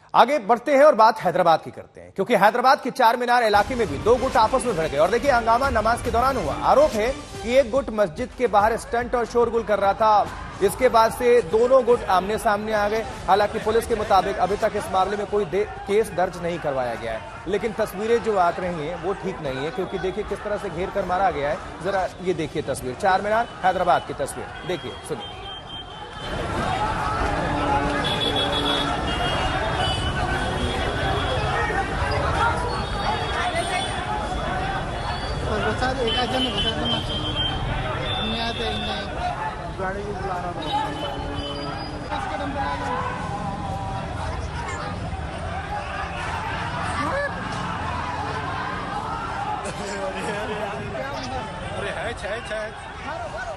आगे बढ़ते हैं और बात हैदराबाद की करते हैं, क्योंकि हैदराबाद के चार मीनार इलाके में भी दो गुट आपस में भिड़ गए। और देखिए, हंगामा नमाज के दौरान हुआ। आरोप है कि एक गुट मस्जिद के बाहर स्टंट और शोरगुल कर रहा था। इसके बाद से दोनों गुट आमने सामने आ गए। हालांकि पुलिस के मुताबिक अभी तक इस मामले में कोई केस दर्ज नहीं करवाया गया है, लेकिन तस्वीरें जो आ रही हैं वो ठीक नहीं है, क्योंकि देखिए किस तरह से घेर कर मारा गया है। जरा ये देखिए तस्वीर, चार मीनार हैदराबाद की तस्वीर देखिए, सुनिए। गाड़ी भी बुलाना अरे है